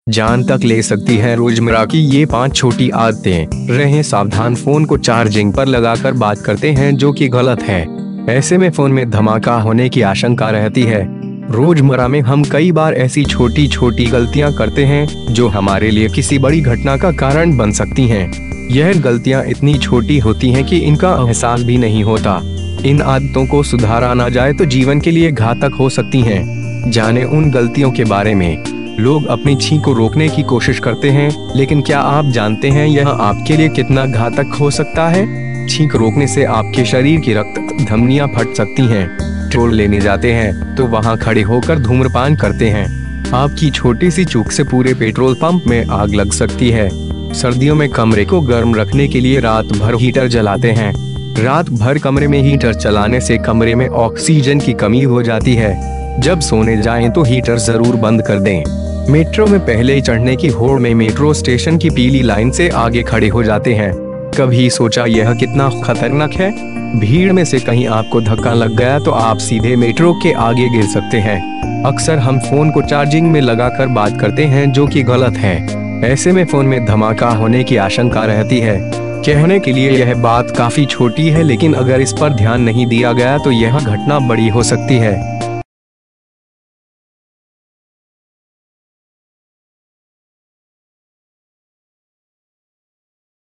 जान तक ले सकती है। रोजमर्रा की ये 5 छोटी आदतें। रहें सावधान, फोन को चार्जिंग पर लगाकर बात करते हैं जो कि गलत है। ऐसे में फोन में धमाका होने की आशंका रहती है। रोजमर्रा में हम कई बार ऐसी छोटी छोटी गलतियां करते हैं जो हमारे लिए किसी बड़ी घटना का कारण बन सकती हैं। यह गलतियां इतनी छोटी होती हैं कि इनका एहसास भी नहीं होता। इन आदतों को सुधारा ना जाए तो जीवन के लिए घातक हो सकती हैं। जाने उन गलतियों के बारे में। लोग अपनी छींक को रोकने की कोशिश करते हैं, लेकिन क्या आप जानते हैं यह आपके लिए कितना घातक हो सकता है? छींक रोकने से आपके शरीर की रक्त धमनियां फट सकती हैं। पेट्रोल लेने जाते हैं तो वहां खड़े होकर धूम्रपान करते हैं। आपकी छोटी सी चूक से पूरे पेट्रोल पंप में आग लग सकती है। सर्दियों में कमरे को गर्म रखने के लिए रात भर हीटर जलाते हैं। रात भर कमरे में हीटर चलाने से कमरे में ऑक्सीजन की कमी हो जाती है। जब सोने जाएं तो हीटर जरूर बंद कर दें। मेट्रो में पहले चढ़ने की होड़ में मेट्रो स्टेशन की पीली लाइन से आगे खड़े हो जाते हैं। कभी सोचा यह कितना खतरनाक है? भीड़ में से कहीं आपको धक्का लग गया तो आप सीधे मेट्रो के आगे गिर सकते हैं। अक्सर हम फोन को चार्जिंग में लगाकर बात करते हैं जो कि गलत है। ऐसे में फोन में धमाका होने की आशंका रहती है। कहने के लिए यह बात काफी छोटी है, लेकिन अगर इस पर ध्यान नहीं दिया गया तो यह घटना बड़ी हो सकती है।